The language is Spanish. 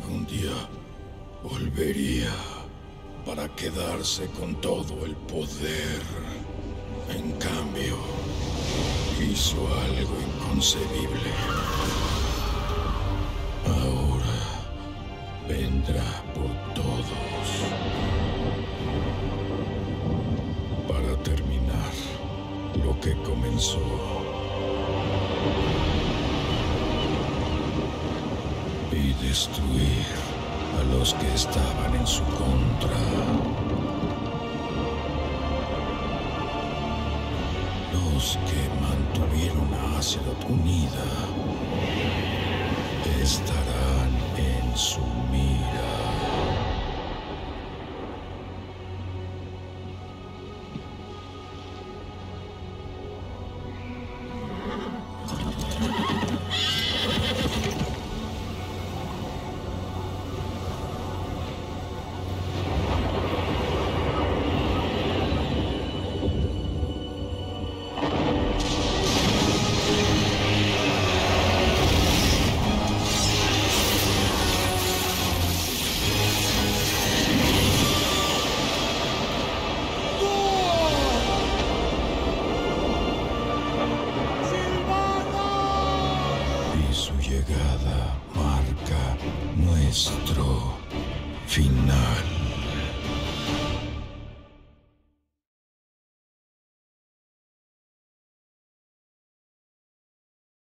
algún día volvería para quedarse con todo el poder. En cambio, hizo algo inconcebible. Ahora vendrá por todos para terminar lo que comenzó. Y destruir a los que estaban en su contra. Los que mantuvieron a Azeroth unida estarán en su mira. Su llegada marca nuestro final.